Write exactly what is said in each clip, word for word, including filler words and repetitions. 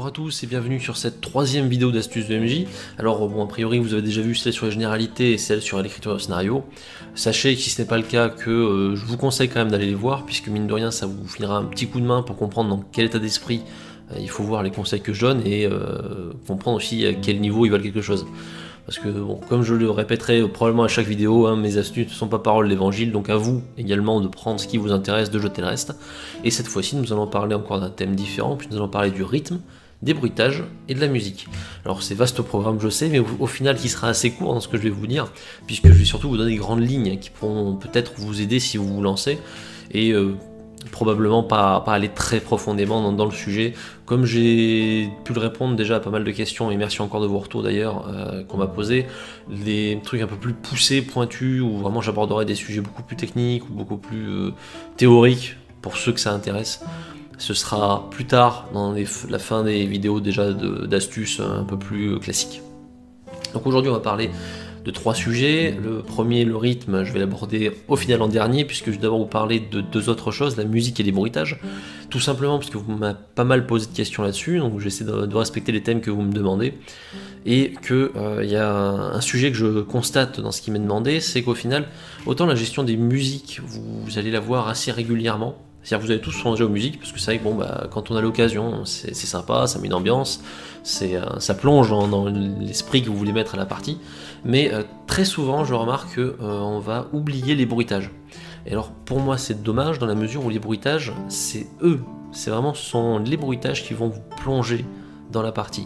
bonjour à tous et bienvenue sur cette troisième vidéo d'astuces de M J. Alors bon, a priori vous avez déjà vu celle sur les généralités et celle sur l'écriture de scénario. Sachez que si ce n'est pas le cas, que euh, je vous conseille quand même d'aller les voir, puisque mine de rien ça vous filera un petit coup de main pour comprendre dans quel état d'esprit euh, il faut voir les conseils que je donne et euh, comprendre aussi à quel niveau ils valent quelque chose. Parce que, bon, comme je le répéterai probablement à chaque vidéo, hein, mes astuces ne sont pas paroles d'évangile, donc à vous également de prendre ce qui vous intéresse, de jeter le reste. Et cette fois-ci, nous allons parler encore d'un thème différent, puis nous allons parler du rythme, des bruitages et de la musique. Alors c'est vaste programme, je sais, mais au, au final qui sera assez court dans ce que je vais vous dire, puisque je vais surtout vous donner des grandes lignes qui pourront peut-être vous aider si vous vous lancez, et euh, probablement pas, pas aller très profondément dans, dans le sujet, comme j'ai pu le répondre déjà à pas mal de questions, et merci encore de vos retours d'ailleurs euh, qu'on m'a posé, les trucs un peu plus poussés, pointus, où vraiment j'aborderai des sujets beaucoup plus techniques, ou beaucoup plus euh, théoriques, pour ceux que ça intéresse. Ce sera plus tard, dans les, la fin des vidéos déjà d'astuces un peu plus classiques. Donc aujourd'hui on va parler de trois sujets. Le premier, le rythme, je vais l'aborder au final en dernier, puisque je vais d'abord vous parler de deux autres choses, la musique et les bruitages. Tout simplement parce que vous m'avez pas mal posé de questions là-dessus, donc j'essaie de, de respecter les thèmes que vous me demandez. Et qu'il euh, y a un, un sujet que je constate dans ce qui m'est demandé, c'est qu'au final, autant la gestion des musiques, vous, vous allez la voir assez régulièrement. C'est-à-dire que vous allez tous songer aux musiques, parce que c'est vrai que bon, bah, quand on a l'occasion, c'est sympa, ça met une ambiance, euh, ça plonge dans, dans l'esprit que vous voulez mettre à la partie, mais euh, très souvent je remarque qu'on euh, va oublier les bruitages. Et alors pour moi c'est dommage dans la mesure où les bruitages, c'est eux, c'est vraiment ce sont les bruitages qui vont vous plonger dans la partie.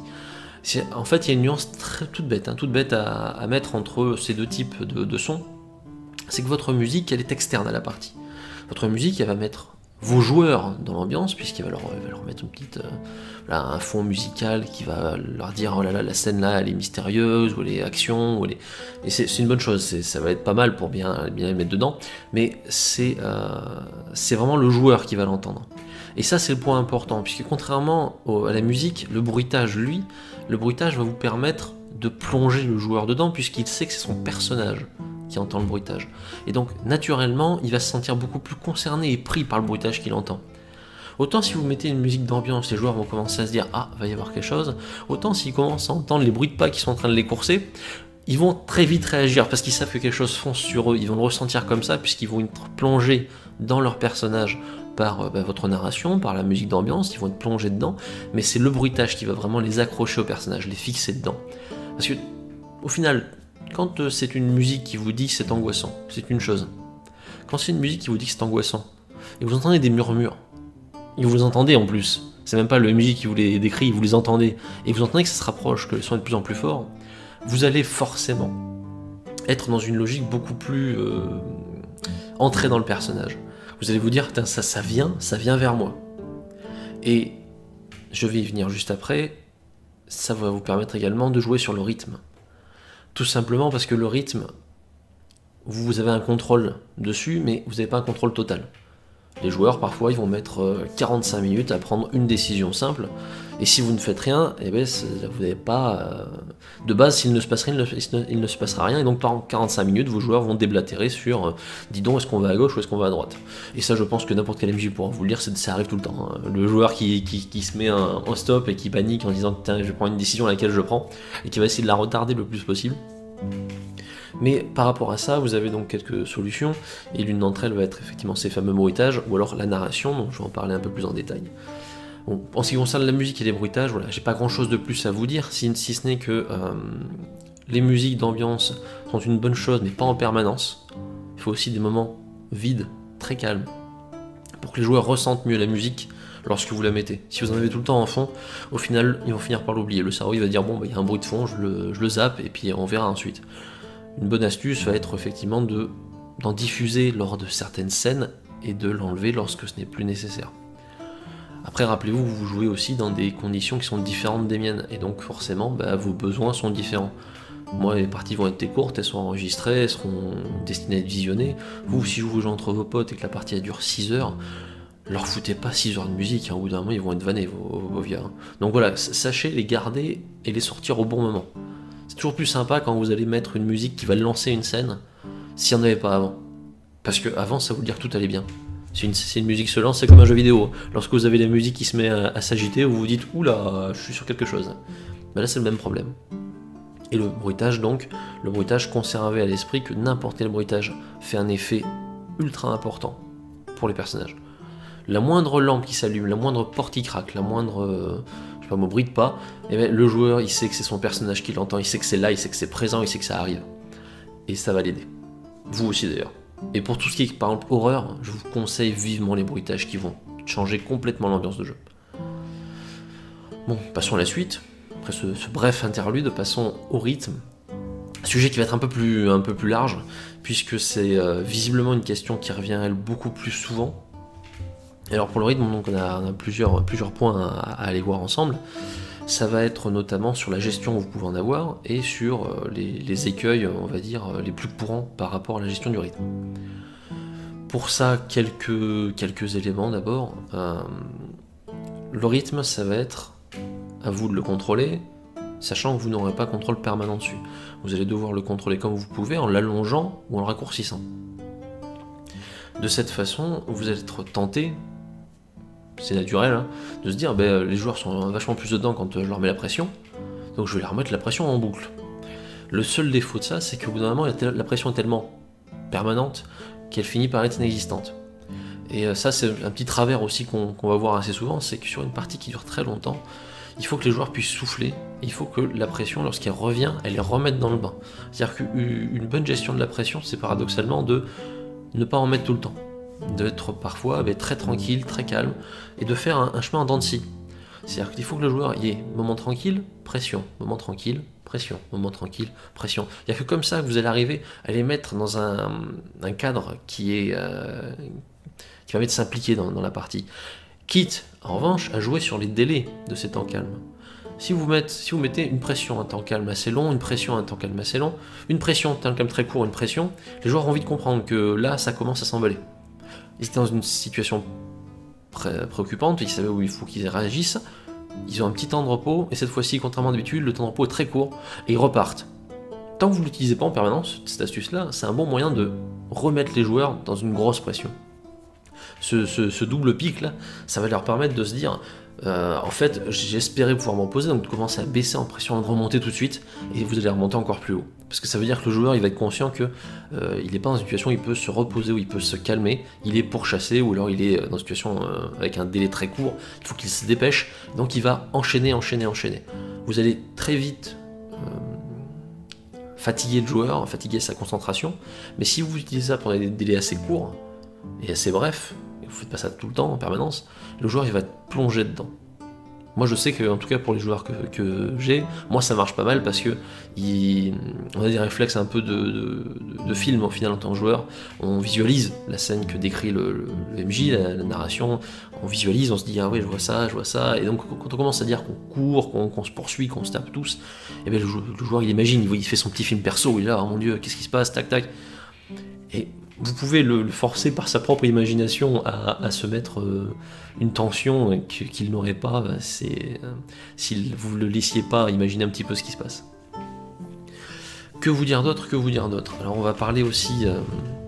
En fait il y a une nuance très, toute bête, hein, toute bête à, à mettre entre ces deux types de, de sons, c'est que votre musique elle est externe à la partie. Votre musique elle va mettre vos joueurs dans l'ambiance, puisqu'il va leur, va leur mettre une petite, euh, là, un fond musical qui va leur dire oh là là, la scène là elle est mystérieuse, ou elle est action, ou elle est... et c'est une bonne chose, ça va être pas mal pour bien, bien les mettre dedans, mais c'est euh, vraiment le joueur qui va l'entendre. Et ça c'est le point important, puisque contrairement au, à la musique, le bruitage, lui, le bruitage va vous permettre de plonger le joueur dedans, puisqu'il sait que c'est son personnage qui entend le bruitage. Et donc, naturellement, il va se sentir beaucoup plus concerné et pris par le bruitage qu'il entend. Autant si vous mettez une musique d'ambiance, les joueurs vont commencer à se dire « Ah, va y avoir quelque chose », autant s'ils commencent à entendre les bruits de pas qui sont en train de les courser, ils vont très vite réagir, parce qu'ils savent que quelque chose fonce sur eux, ils vont le ressentir comme ça, puisqu'ils vont être plongés dans leur personnage par euh, bah, votre narration, par la musique d'ambiance, ils vont être plongés dedans, mais c'est le bruitage qui va vraiment les accrocher au personnage, les fixer dedans. Parce que, au final, quand c'est une musique qui vous dit que c'est angoissant, c'est une chose. Quand c'est une musique qui vous dit que c'est angoissant, et vous entendez des murmures, et vous les entendez en plus, c'est même pas le M J qui vous les décrit, vous les entendez, et vous entendez que ça se rapproche, que le son est de plus en plus fort, vous allez forcément être dans une logique beaucoup plus euh, entrée dans le personnage. Vous allez vous dire, ça, ça vient, ça vient vers moi. Et je vais y venir juste après, ça va vous permettre également de jouer sur le rythme. Tout simplement parce que le rythme, vous avez un contrôle dessus, mais vous n'avez pas un contrôle total. Les joueurs, parfois, ils vont mettre quarante-cinq minutes à prendre une décision simple, et si vous ne faites rien, eh ben, vous n'avez pas... Euh, de base, s'il ne se passe rien, il ne se passera rien, et donc par quarante-cinq minutes, vos joueurs vont déblatérer sur euh, « dis donc, est-ce qu'on va à gauche ou est-ce qu'on va à droite ?» Et ça, je pense que n'importe quel M J pourra vous le dire, ça arrive tout le temps. Hein. Le joueur qui, qui, qui se met un, en stop et qui panique en disant « tiens, je vais prendre une décision à laquelle je prends », et qui va essayer de la retarder le plus possible. Mais par rapport à ça, vous avez donc quelques solutions, et l'une d'entre elles va être effectivement ces fameux bruitages, ou alors la narration, donc je vais en parler un peu plus en détail. Bon, en ce qui concerne la musique et les bruitages, voilà, j'ai pas grand chose de plus à vous dire, si, si ce n'est que euh, les musiques d'ambiance sont une bonne chose, mais pas en permanence. Il faut aussi des moments vides, très calmes, pour que les joueurs ressentent mieux la musique lorsque vous la mettez. Si vous en avez tout le temps en fond, au final, ils vont finir par l'oublier. Le cerveau il va dire, bon, il bah, y a un bruit de fond, je le, je le zappe, et puis on verra ensuite. Une bonne astuce va être effectivement d'en diffuser lors de certaines scènes, et de l'enlever lorsque ce n'est plus nécessaire. Après, rappelez-vous, vous jouez aussi dans des conditions qui sont différentes des miennes, et donc forcément, bah, vos besoins sont différents. Moi, les parties vont être courtes, elles sont enregistrées, elles seront destinées à être visionnées. Vous, si vous jouez entre vos potes et que la partie elle dure six heures, leur foutez pas six heures de musique, hein, au bout d'un moment ils vont être vannés, vos, vos vieux. Hein. Donc voilà, sachez les garder et les sortir au bon moment. C'est toujours plus sympa quand vous allez mettre une musique qui va lancer une scène, s'il n'y en avait pas avant. Parce que avant, ça veut dire que tout allait bien. Si une, si une musique se lance, c'est comme un jeu vidéo. Lorsque vous avez la musique qui se met à, à s'agiter, vous vous dites « Oula, je suis sur quelque chose ». Ben là, c'est le même problème. Et le bruitage, donc, le bruitage, conservé à l'esprit que n'importe quel bruitage fait un effet ultra important pour les personnages. La moindre lampe qui s'allume, la moindre porte qui craque, la moindre... Euh, je sais pas, mon bruit de pas, et bien, le joueur, il sait que c'est son personnage qui l'entend, il sait que c'est là, il sait que c'est présent, il sait que ça arrive. Et ça va l'aider. Vous aussi, d'ailleurs. Et pour tout ce qui est, par exemple, horreur, je vous conseille vivement les bruitages qui vont changer complètement l'ambiance de jeu. Bon, passons à la suite. Après ce, ce bref interlude, passons au rythme. Sujet qui va être un peu plus, un peu plus large, puisque c'est euh, visiblement une question qui revient, elle, beaucoup plus souvent. Et alors pour le rythme, donc on a, on a plusieurs, plusieurs points à, à aller voir ensemble. Ça va être notamment sur la gestion que vous pouvez en avoir, et sur euh, les, les écueils, on va dire, les plus courants par rapport à la gestion du rythme. Pour ça, quelques, quelques éléments d'abord. Euh, le rythme, ça va être à vous de le contrôler, sachant que vous n'aurez pas contrôle permanent dessus. Vous allez devoir le contrôler comme vous pouvez, en l'allongeant ou en le raccourcissant. De cette façon, vous allez être tenté, c'est naturel, hein, de se dire ben, les joueurs sont vachement plus dedans quand je leur mets la pression, donc je vais leur mettre la pression en boucle. Le seul défaut de ça, c'est que au bout d'un moment, la pression est tellement permanente qu'elle finit par être inexistante. Et ça, c'est un petit travers aussi qu'on qu'on va voir assez souvent, c'est que sur une partie qui dure très longtemps, il faut que les joueurs puissent souffler, il faut que la pression, lorsqu'elle revient, elle les remette dans le bain. C'est-à-dire qu'une bonne gestion de la pression, c'est paradoxalement de ne pas en mettre tout le temps, d'être parfois ben, très tranquille, très calme, et de faire un, un chemin en dents de scie. C'est-à-dire qu'il faut que le joueur y ait moment tranquille, pression, moment tranquille, pression, moment tranquille, pression. Il n'y a que comme ça que vous allez arriver à les mettre dans un, un cadre qui, est, euh, qui permet de s'impliquer dans, dans la partie. Quitte, en revanche, à jouer sur les délais de ces temps calmes. Si vous, mettez, si vous mettez une pression, un temps calme assez long, une pression, un temps calme assez long, une pression, un temps calme très court, une pression, les joueurs ont envie de comprendre que là, ça commence à s'emballer. Ils étaient dans une situation pré préoccupante, ils savaient où il faut qu'ils réagissent, ils ont un petit temps de repos, et cette fois-ci, contrairement à d'habitude, le temps de repos est très court, et ils repartent. Tant que vous ne l'utilisez pas en permanence, cette astuce-là, c'est un bon moyen de remettre les joueurs dans une grosse pression. Ce, ce, ce double pic là, ça va leur permettre de se dire euh, en fait j'espérais pouvoir m'en poser, donc de commencer à baisser en pression, de remonter tout de suite, et vous allez remonter encore plus haut. Parce que ça veut dire que le joueur il va être conscient que euh, il n'est pas dans une situation où il peut se reposer, où il peut se calmer, il est pourchassé, ou alors il est dans une situation euh, avec un délai très court, il faut qu'il se dépêche, donc il va enchaîner, enchaîner, enchaîner. Vous allez très vite euh, fatiguer le joueur, fatiguer sa concentration, mais si vous utilisez ça pendant des délais assez courts et assez brefs, vous faites pas ça tout le temps en permanence, le joueur il va plonger dedans. Moi je sais que en tout cas pour les joueurs que, que j'ai, moi ça marche pas mal parce que il, on a des réflexes un peu de, de, de film au final en tant que joueur, on visualise la scène que décrit le, le, le M J, la, la narration, on visualise, on se dit ah oui je vois ça, je vois ça, et donc quand on commence à dire qu'on court, qu'on qu'on se poursuit, qu'on se tape tous, et bien le, le joueur il imagine, il, il fait son petit film perso, il est là, oh mon dieu, qu'est-ce qui se passe, tac tac, et vous pouvez le, le forcer par sa propre imagination à, à se mettre euh, une tension qu'il n'aurait pas euh, si vous ne le laissiez pas imaginer un petit peu ce qui se passe. Que vous dire d'autre, que vous dire d'autre? Alors on va parler aussi euh,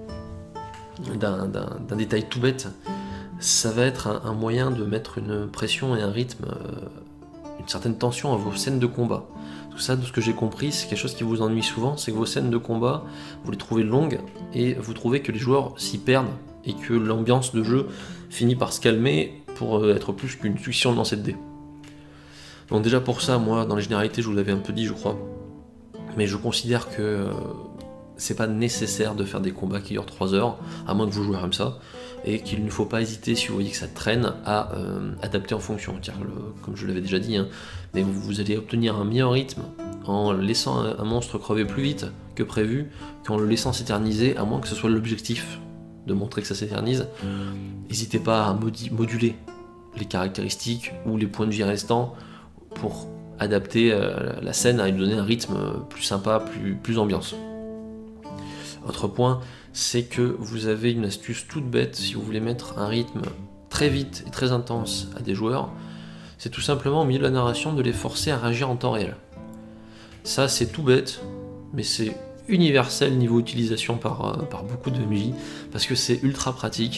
d'un détail tout bête. Ça va être un, un moyen de mettre une pression et un rythme, euh, une certaine tension à vos scènes de combat. Tout ça, de ce que j'ai compris, c'est quelque chose qui vous ennuie souvent, c'est que vos scènes de combat, vous les trouvez longues, et vous trouvez que les joueurs s'y perdent, et que l'ambiance de jeu finit par se calmer pour être plus qu'une succession de lancers de dés. Donc déjà pour ça, moi, dans les généralités, je vous l'avais un peu dit, je crois, mais je considère que euh, c'est pas nécessaire de faire des combats qui durent trois heures, à moins que vous jouiez comme ça, et qu'il ne faut pas hésiter, si vous voyez que ça traîne, à euh, adapter en fonction. Le, comme je l'avais déjà dit, hein, mais vous, vous allez obtenir un meilleur rythme en laissant un, un monstre crever plus vite que prévu, qu'en le laissant s'éterniser, à moins que ce soit l'objectif de montrer que ça s'éternise. N'hésitez pas à modi moduler les caractéristiques ou les points de vie restants pour adapter euh, la scène à lui donner un rythme plus sympa, plus, plus ambiance. Autre point, c'est que vous avez une astuce toute bête si vous voulez mettre un rythme très vite et très intense à des joueurs, c'est tout simplement au milieu de la narration de les forcer à réagir en temps réel. Ça c'est tout bête, mais c'est universel niveau utilisation par, par beaucoup de M J, parce que c'est ultra pratique.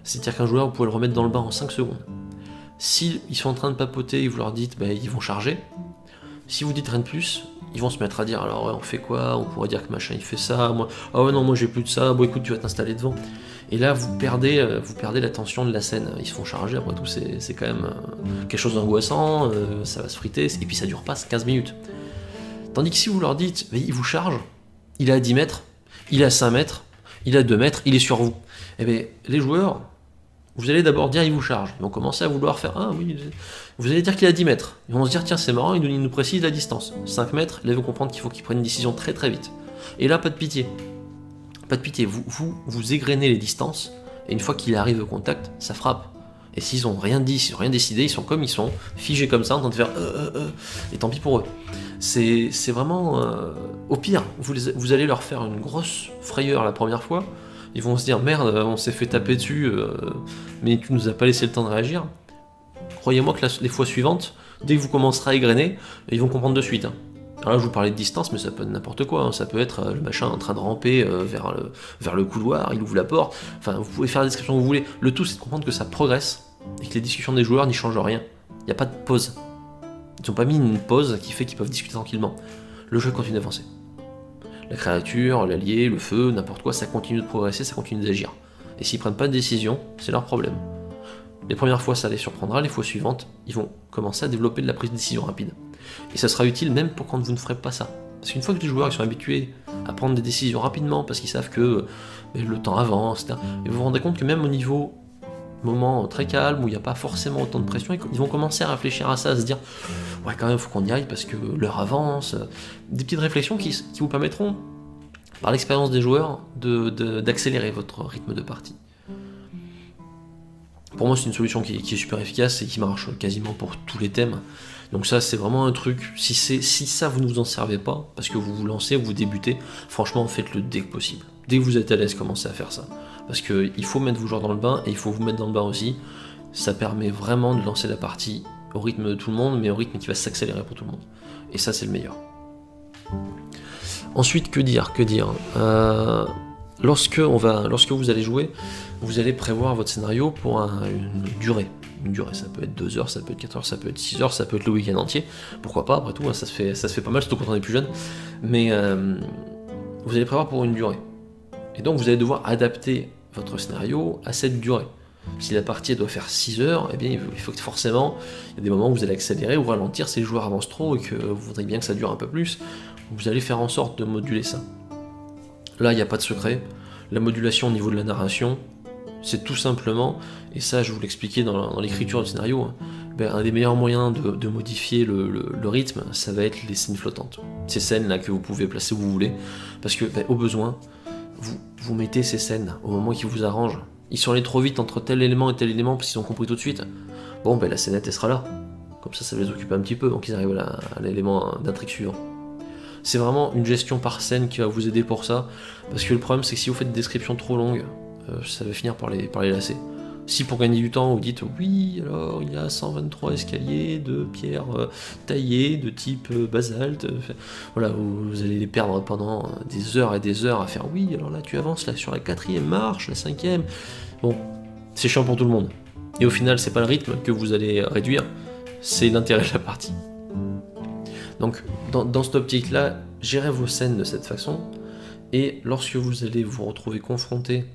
C'est-à-dire qu'un joueur, vous pouvez le remettre dans le bain en cinq secondes. S'ils sont en train de papoter et vous leur dites, bah, ils vont charger, si vous dites rien de plus, ils vont se mettre à dire, alors ouais, on fait quoi? On pourrait dire que machin il fait ça, moi, ah ouais non, moi j'ai plus de ça, bon écoute, tu vas t'installer devant. Et là, vous perdez, vous perdez la tension de la scène. Ils se font charger, après tout, c'est quand même quelque chose d'angoissant, euh, ça va se friter, et puis ça dure pas quinze minutes. Tandis que si vous leur dites, mais il vous charge, il est à dix mètres, il est à cinq mètres, il est à deux mètres, il est sur vous. Et bien, les joueurs, vous allez d'abord dire, il vous charge. Ils vont commencer à vouloir faire, ah oui, vous allez dire qu'il est à dix mètres. Ils vont se dire, tiens, c'est marrant, il nous, il nous précise la distance. cinq mètres, là, ils vont comprendre qu'il faut qu'ils prennent une décision très très vite. Et là, pas de pitié. Pas de pitié, vous, vous, vous égrenez les distances, et une fois qu'il arrive au contact, ça frappe. Et s'ils ont rien dit, s'ils ont rien décidé, ils sont comme ils sont, figés comme ça, en train de faire euh, euh, euh, et tant pis pour eux. C'est vraiment, euh, au pire, vous, les, vous allez leur faire une grosse frayeur la première fois, ils vont se dire merde, on s'est fait taper dessus, euh, mais tu nous as pas laissé le temps de réagir. Croyez-moi que la, les fois suivantes, dès que vous commencerez à égrener, ils vont comprendre de suite. Hein. Alors là, je vous parlais de distance, mais ça peut être n'importe quoi. Hein. Ça peut être euh, le machin en train de ramper euh, vers, le, vers le couloir, il ouvre la porte. Enfin, vous pouvez faire la description que vous voulez. Le tout, c'est de comprendre que ça progresse et que les discussions des joueurs n'y changent rien. Il n'y a pas de pause. Ils n'ont pas mis une pause qui fait qu'ils peuvent discuter tranquillement. Le jeu continue d'avancer. La créature, l'allié, le feu, n'importe quoi, ça continue de progresser, ça continue d'agir. Et s'ils prennent pas de décision, c'est leur problème. Les premières fois, ça les surprendra, les fois suivantes, ils vont commencer à développer de la prise de décision rapide. Et ça sera utile même pour quand vous ne ferez pas ça. Parce qu'une fois que les joueurs ils sont habitués à prendre des décisions rapidement, parce qu'ils savent que ben, le temps avance, et cetera, et vous vous rendez compte que même au niveau moment très calme, où il n'y a pas forcément autant de pression, ils vont commencer à réfléchir à ça, à se dire « Ouais, quand même, il faut qu'on y aille parce que l'heure avance. » Des petites réflexions qui, qui vous permettront, par l'expérience des joueurs, d'accélérer de, de, votre rythme de partie. Pour moi, c'est une solution qui, qui est super efficace et qui marche quasiment pour tous les thèmes. Donc ça, c'est vraiment un truc, si, si ça, vous ne vous en servez pas, parce que vous vous lancez, vous débutez, franchement, faites-le dès que possible. Dès que vous êtes à l'aise, commencez à faire ça. Parce qu'il faut mettre vos joueurs dans le bain, et il faut vous mettre dans le bain aussi. Ça permet vraiment de lancer la partie au rythme de tout le monde, mais au rythme qui va s'accélérer pour tout le monde. Et ça, c'est le meilleur. Ensuite, que dire, que dire euh, lorsque, on va, lorsque vous allez jouer, vous allez prévoir votre scénario pour un, une durée. Une durée, ça peut être deux heures, ça peut être quatre heures, ça peut être six heures, ça peut être le week-end entier. Pourquoi pas, après tout, hein, ça, se fait, ça se fait pas mal, surtout quand on est plus jeune. Mais euh, vous allez prévoir pour une durée. Et donc vous allez devoir adapter votre scénario à cette durée. Si la partie doit faire six heures, eh bien il faut que forcément, il y a des moments où vous allez accélérer ou ralentir si les joueurs avancent trop et que vous voudriez bien que ça dure un peu plus. Vous allez faire en sorte de moduler ça. Là, il n'y a pas de secret. La modulation au niveau de la narration, c'est tout simplement, et ça je vous l'expliquais dans, dans l'écriture du scénario, hein, ben, un des meilleurs moyens de, de modifier le, le, le rythme, ça va être les scènes flottantes. Ces scènes là que vous pouvez placer où vous voulez, parce que ben, au besoin, vous, vous mettez ces scènes au moment qui vous arrange. Ils sont allés trop vite entre tel élément et tel élément parce qu'ils ont compris tout de suite. Bon ben la scénette elle sera là. Comme ça ça va les occuper un petit peu, donc ils arrivent à, à l'élément d'intrigue suivant. C'est vraiment une gestion par scène qui va vous aider pour ça, parce que le problème c'est que si vous faites des descriptions trop longues, euh, ça va finir par les, par les lasser. Si pour gagner du temps vous dites oui alors il y a cent vingt-trois escaliers de pierre euh, taillée de type euh, basalte, euh, voilà, vous, vous allez les perdre pendant des heures et des heures à faire oui alors là tu avances là sur la quatrième marche, la cinquième, bon c'est chiant pour tout le monde. Et au final c'est pas le rythme que vous allez réduire, c'est l'intérêt de la partie. Donc dans, dans cette optique là, gérez vos scènes de cette façon, et lorsque vous allez vous retrouver confronté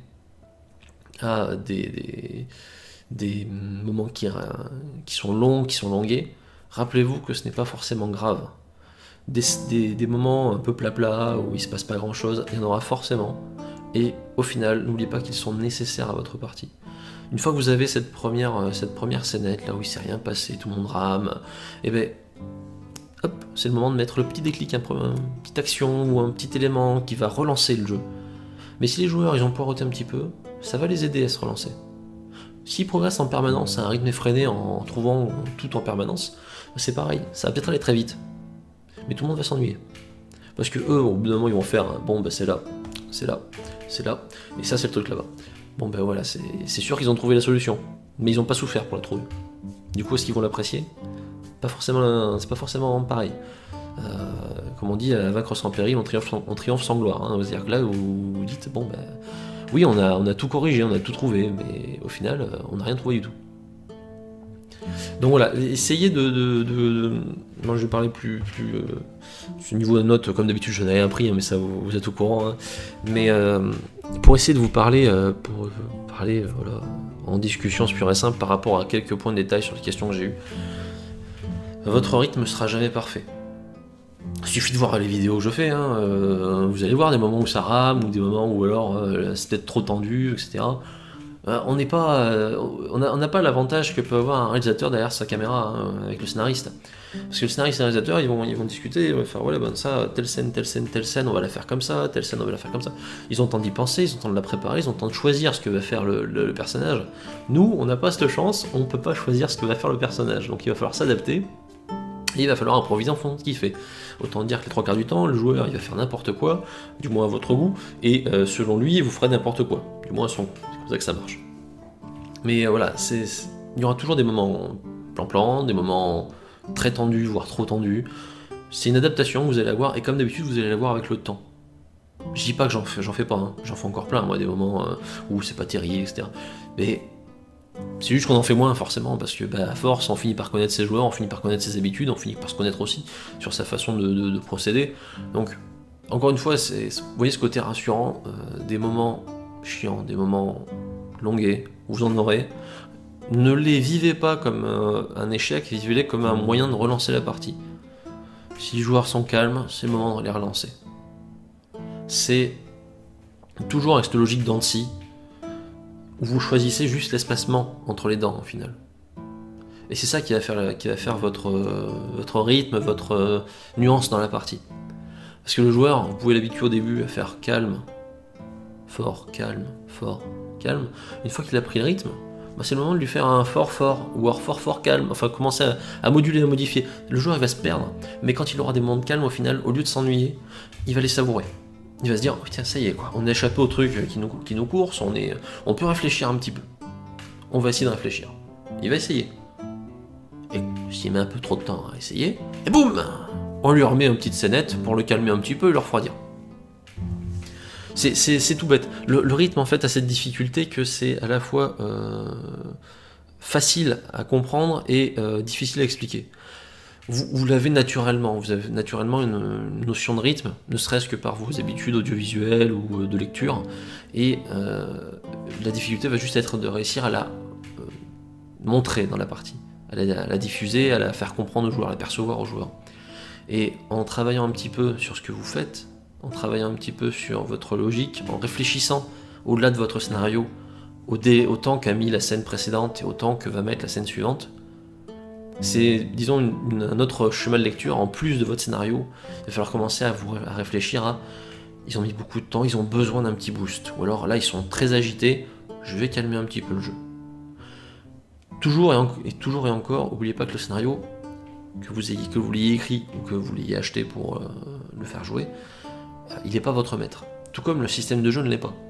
à des, des, des moments qui, qui sont longs, qui sont longués, rappelez-vous que ce n'est pas forcément grave. Des, des, des moments un peu plat-plat, où il se passe pas grand-chose, il y en aura forcément, et au final, n'oubliez pas qu'ils sont nécessaires à votre partie. Une fois que vous avez cette première, cette première scénette, là où il s'est rien passé, tout le monde rame, et ben hop, c'est le moment de mettre le petit déclic, un, une petite action ou un petit élément qui va relancer le jeu. Mais si les joueurs ils ont poireauté un petit peu, ça va les aider à se relancer. S'ils progressent en permanence à un rythme effréné en trouvant tout en permanence, c'est pareil, ça va peut-être aller très vite. Mais tout le monde va s'ennuyer. Parce que eux, au bout d'un moment, ils vont faire un, bon, ben c'est là, c'est là, c'est là, et ça, c'est le truc là-bas. Bon, ben voilà, c'est sûr qu'ils ont trouvé la solution, mais ils n'ont pas souffert pour la trouver. Du coup, est-ce qu'ils vont l'apprécier? Pas forcément, c'est pas forcément pareil. Euh, comme on dit, à vaincre sans péril, on triomphe sans, on triomphe sans gloire. Hein. C'est-à-dire que là, vous, vous dites, bon, ben, Oui, on a, on a tout corrigé, on a tout trouvé, mais au final, euh, on n'a rien trouvé du tout. Donc voilà, essayez de... de, de, de... Moi je vais parler plus... plus euh, ce niveau de notes, comme d'habitude, je n'ai rien pris, hein, mais ça, vous, vous êtes au courant. Hein. Mais euh, pour essayer de vous parler, euh, pour euh, parler euh, voilà, en discussion pure et simple par rapport à quelques points de détail sur les questions que j'ai eues, votre rythme sera jamais parfait. Il suffit de voir les vidéos que je fais, hein, euh, vous allez voir des moments où ça rame, ou des moments où alors euh, c'est peut-être trop tendu, et cetera. Euh, on n'est pas, euh, on n'a on n'a pas l'avantage que peut avoir un réalisateur derrière sa caméra hein, avec le scénariste. Parce que le scénariste et le réalisateur, ils vont, ils vont discuter, ils vont faire voilà, ben ça, telle scène, telle scène, telle scène, on va la faire comme ça, telle scène, on va la faire comme ça. Ils ont le temps d'y penser, ils ont le temps de la préparer, ils ont le temps de choisir ce que va faire le, le, le personnage. Nous, on n'a pas cette chance, on ne peut pas choisir ce que va faire le personnage. Donc il va falloir s'adapter. Et il va falloir improviser en fonction de ce qu'il fait. Autant dire que les trois quarts du temps, le joueur il va faire n'importe quoi, du moins à votre goût, et euh, selon lui, vous ferez n'importe quoi, du moins à son goût. C'est comme ça que ça marche. Mais euh, voilà, c'est, c'est... il y aura toujours des moments plan-plan, des moments très tendus, voire trop tendus. C'est une adaptation que vous allez avoir, et comme d'habitude, vous allez l'avoir avec le temps. Je dis pas que j'en fais, j'en fais pas, hein. J'en fais encore plein, moi, des moments euh, où c'est pas terrible, et cetera. Mais c'est juste qu'on en fait moins forcément, parce que bah, à force, on finit par connaître ses joueurs, on finit par connaître ses habitudes, on finit par se connaître aussi sur sa façon de, de, de procéder. Donc, encore une fois, c'est, vous voyez ce côté rassurant, euh, des moments chiants, des moments longués, vous en aurez. Ne les vivez pas comme euh, un échec, vivez-les comme un moyen de relancer la partie. Si les joueurs sont calmes, c'est le moment de les relancer. C'est toujours avec cette logique dents de scie, où vous choisissez juste l'espacement entre les dents au final. Et c'est ça qui va faire, qui va faire votre, euh, votre rythme, votre euh, nuance dans la partie. Parce que le joueur, vous pouvez l'habituer au début à faire calme, fort, calme, fort, calme. Une fois qu'il a pris le rythme, bah c'est le moment de lui faire un fort, fort, ou un fort, fort, calme. Enfin, commencer à, à moduler, à modifier. Le joueur, il va se perdre. Mais quand il aura des moments de calme, au final, au lieu de s'ennuyer, il va les savourer. Il va se dire, oh, tiens, ça y est, quoi. On a échappé au truc qui nous, qui nous course, on, est, on peut réfléchir un petit peu. On va essayer de réfléchir. Il va essayer. Et s'il met un peu trop de temps à essayer, et boum, on lui remet une petite scénette pour le calmer un petit peu et le refroidir. C'est, c'est, c'est tout bête. Le, le rythme, en fait, a cette difficulté que c'est à la fois euh, facile à comprendre et euh, difficile à expliquer. Vous, vous l'avez naturellement, vous avez naturellement une, une notion de rythme, ne serait-ce que par vos habitudes audiovisuelles ou de lecture, et euh, la difficulté va juste être de réussir à la euh, montrer dans la partie, à la, à la diffuser, à la faire comprendre aux joueurs, à la percevoir aux joueurs. Et en travaillant un petit peu sur ce que vous faites, en travaillant un petit peu sur votre logique, en réfléchissant au-delà de votre scénario, au dé, autant qu'a mis la scène précédente et autant que va mettre la scène suivante, c'est, disons, une, une, un autre chemin de lecture en plus de votre scénario. Il va falloir commencer à, vous, à réfléchir à ils ont mis beaucoup de temps, ils ont besoin d'un petit boost. Ou alors là, ils sont très agités, je vais calmer un petit peu le jeu. Toujours et, en, et toujours et encore, n'oubliez pas que le scénario, que vous ayez, que vous l'ayez écrit ou que vous l'ayez acheté pour euh, le faire jouer, euh, il n'est pas votre maître. Tout comme le système de jeu ne l'est pas.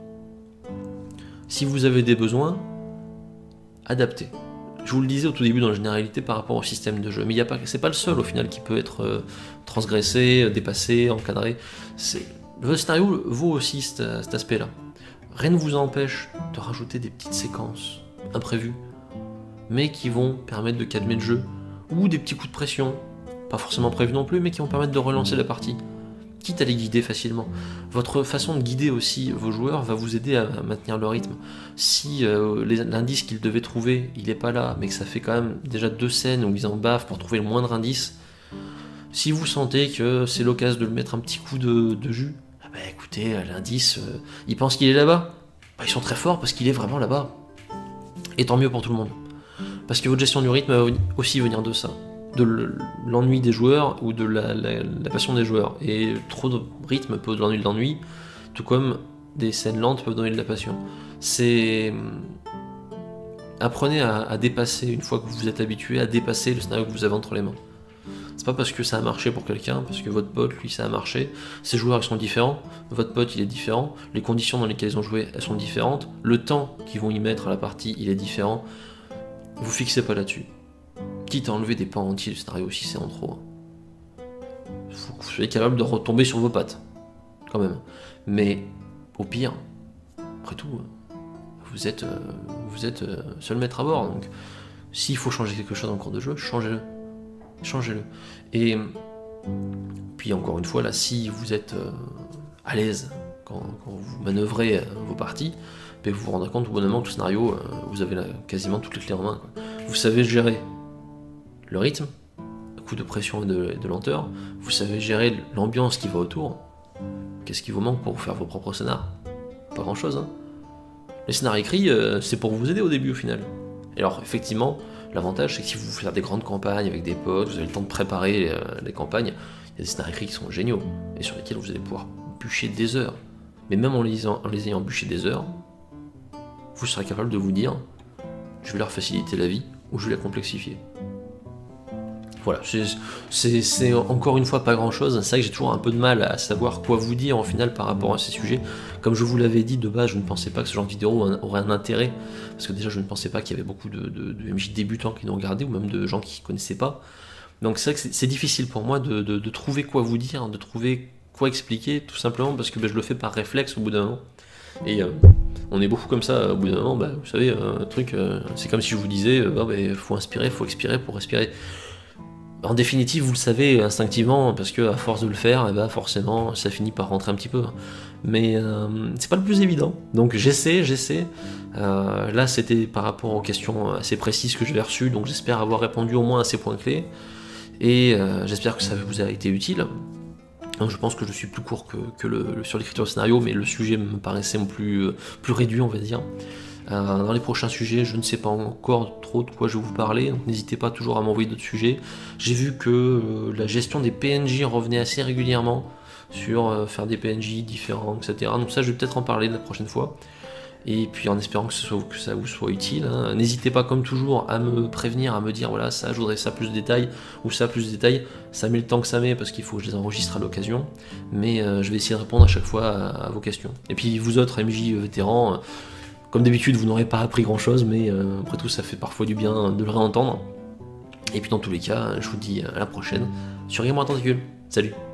Si vous avez des besoins, adaptez. Je vous le disais au tout début dans la généralité par rapport au système de jeu, mais il y a pas, c'est pas le seul au final qui peut être euh, transgressé, dépassé, encadré. C'est, le scénario vaut aussi cet, cet aspect-là. Rien ne vous empêche de rajouter des petites séquences imprévues, mais qui vont permettre de calmer le jeu, ou des petits coups de pression, pas forcément prévus non plus, mais qui vont permettre de relancer la partie, quitte à les guider facilement. Votre façon de guider aussi vos joueurs va vous aider à maintenir le rythme. Si euh, les, l'indice qu'ils devaient trouver, il n'est pas là, mais que ça fait quand même déjà deux scènes où ils en bavent pour trouver le moindre indice, si vous sentez que c'est l'occasion de le mettre un petit coup de, de jus, ah bah écoutez, l'indice, euh, ils pensent qu'il est là-bas, bah, ils sont très forts parce qu'il est vraiment là-bas. Et tant mieux pour tout le monde. Parce que votre gestion du rythme va aussi venir de ça, de l'ennui des joueurs ou de la, la, la passion des joueurs. Et trop de rythme peut donner de l'ennui, tout comme des scènes lentes peuvent donner de la passion. C'est... Apprenez à, à dépasser, une fois que vous êtes habitué, à dépasser le scénario que vous avez entre les mains. C'est pas parce que ça a marché pour quelqu'un, parce que votre pote, lui, ça a marché. Ces joueurs, ils sont différents. Votre pote, il est différent. Les conditions dans lesquelles ils ont joué, elles sont différentes. Le temps qu'ils vont y mettre à la partie, il est différent. Vous fixez pas là-dessus. Quitte à enlever des pans entiers du scénario si c'est en trop. Il faut que vous soyez capable de retomber sur vos pattes, quand même. Mais, au pire, après tout, vous êtes, euh, vous êtes euh, seul maître à bord, donc s'il faut changer quelque chose dans le cours de jeu, changez-le. Changez-le. Et puis encore une fois, là, si vous êtes euh, à l'aise quand, quand vous manœuvrez euh, vos parties, ben vous vous rendrez compte au bon moment que le scénario, euh, vous avez là, quasiment toutes les clés en main, quoi. Vous savez gérer le rythme, le coup de pression et de, de lenteur, vous savez gérer l'ambiance qui va autour. Qu'est-ce qui vous manque pour vous faire vos propres scénars? Pas grand-chose, hein. Les scénarios écrits, euh, c'est pour vous aider au début au final. Et alors effectivement, l'avantage c'est que si vous faites des grandes campagnes avec des potes, vous avez le temps de préparer les, euh, les campagnes, il y a des scénarios écrits qui sont géniaux, et sur lesquels vous allez pouvoir bûcher des heures. Mais même en les, en les ayant bûché des heures, vous serez capable de vous dire, je vais leur faciliter la vie, ou je vais la complexifier. Voilà, c'est encore une fois pas grand chose, c'est vrai que j'ai toujours un peu de mal à savoir quoi vous dire en final par rapport à ces sujets. Comme je vous l'avais dit de base, je ne pensais pas que ce genre de vidéo aurait un intérêt, parce que déjà je ne pensais pas qu'il y avait beaucoup de, de, de M J débutants qui nous regardaient, ou même de gens qui ne connaissaient pas. Donc c'est vrai que c'est difficile pour moi de, de, de trouver quoi vous dire, de trouver quoi expliquer, tout simplement parce que ben, je le fais par réflexe au bout d'un moment. Et euh, on est beaucoup comme ça, au bout d'un moment, ben, vous savez, un truc, euh, c'est comme si je vous disais, euh, ben, faut inspirer, faut expirer pour respirer. En définitive, vous le savez instinctivement, parce que à force de le faire, eh ben forcément, ça finit par rentrer un petit peu. Mais euh, c'est pas le plus évident. Donc j'essaie, j'essaie. Euh, là, c'était par rapport aux questions assez précises que j'avais reçues, donc j'espère avoir répondu au moins à ces points clés. Et euh, j'espère que ça vous a été utile. Donc, je pense que je suis plus court que, que le, le, sur l'écriture de scénario, mais le sujet me paraissait plus, plus réduit, on va dire. Euh, dans les prochains sujets, je ne sais pas encore trop de quoi je vais vous parler, donc n'hésitez pas toujours à m'envoyer d'autres sujets. J'ai vu que euh, la gestion des P N J revenait assez régulièrement sur euh, faire des P N J différents, et cetera. Donc ça, je vais peut-être en parler la prochaine fois. Et puis en espérant que, ce soit, que ça vous soit utile, hein. N'hésitez pas comme toujours à me prévenir, à me dire voilà, ça, je voudrais ça plus de détails, ou ça plus de détails. Ça met le temps que ça met parce qu'il faut que je les enregistre à l'occasion. Mais euh, je vais essayer de répondre à chaque fois à, à vos questions. Et puis vous autres M J vétérans, euh, comme d'habitude, vous n'aurez pas appris grand chose, mais euh, après tout, ça fait parfois du bien de le réentendre. Et puis dans tous les cas, je vous dis à la prochaine sur Game Tentacule. Salut!